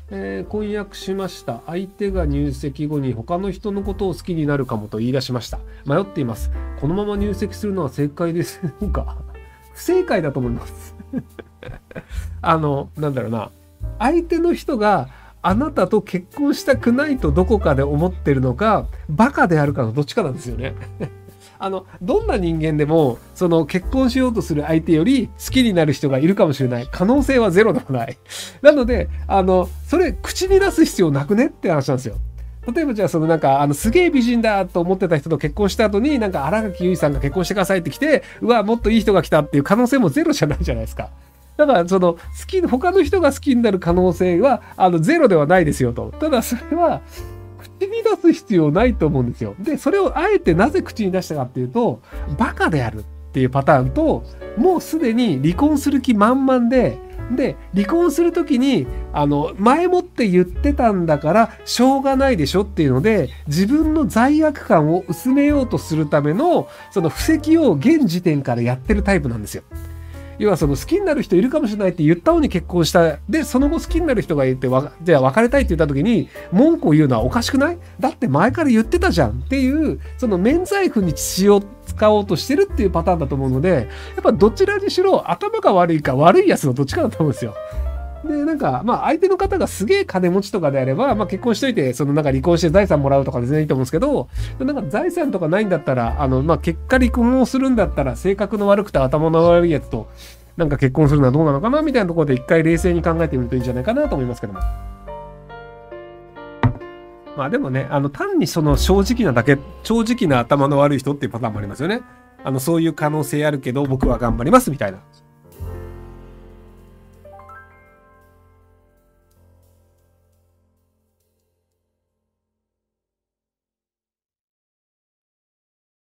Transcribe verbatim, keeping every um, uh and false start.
えー婚約しました。相手が入籍後に他の人のことを好きになるかもと言い出しました。迷っています。このまま入籍するのは正解です。なんか、不正解だと思います。あの、なんだろうな。相手の人があなたと結婚したくないとどこかで思ってるのか、バカであるかのどっちかなんですよね。あの、どんな人間でも、その結婚しようとする相手より好きになる人がいるかもしれない。可能性はゼロでもない。なので、あの、それ口に出す必要なくねって話なんですよ。例えばじゃあそのなんか、あの、すげえ美人だと思ってた人と結婚した後に、なんか新垣結衣さんが結婚してくださいって来て、うわ、もっといい人が来たっていう可能性もゼロじゃないじゃないですか。だからその好き、他の人が好きになる可能性は、あの、ゼロではないですよと。ただそれは、口に出す必要ないと思うんですよ。で、それをあえてなぜ口に出したかっていうと、バカであるっていうパターンと、もうすでに離婚する気満々で、で、離婚するときに、あの、前もって言ってたんだから、しょうがないでしょっていうので、自分の罪悪感を薄めようとするための、その布石を現時点からやってるタイプなんですよ。要はその好きになる人いるかもしれないって言ったのに結婚した。で、その後好きになる人がいて、じゃあ別れたいって言った時に文句を言うのはおかしくない？だって前から言ってたじゃんっていう、その免罪符に血を使おうとしてるっていうパターンだと思うので、やっぱどちらにしろ頭が悪いか悪いやつのどっちかだと思うんですよ。で、なんか、まあ、相手の方がすげえ金持ちとかであれば、まあ、結婚しといて、そのなんか離婚して財産もらうとかで全然いいと思うんですけど、なんか財産とかないんだったら、あの、まあ、結果離婚をするんだったら、性格の悪くて頭の悪いやつと、なんか結婚するのはどうなのかなみたいなところで一回冷静に考えてみるといいんじゃないかなと思いますけども。まあでもね、あの、単にその正直なだけ、正直な頭の悪い人っていうパターンもありますよね。あの、そういう可能性あるけど、僕は頑張りますみたいな。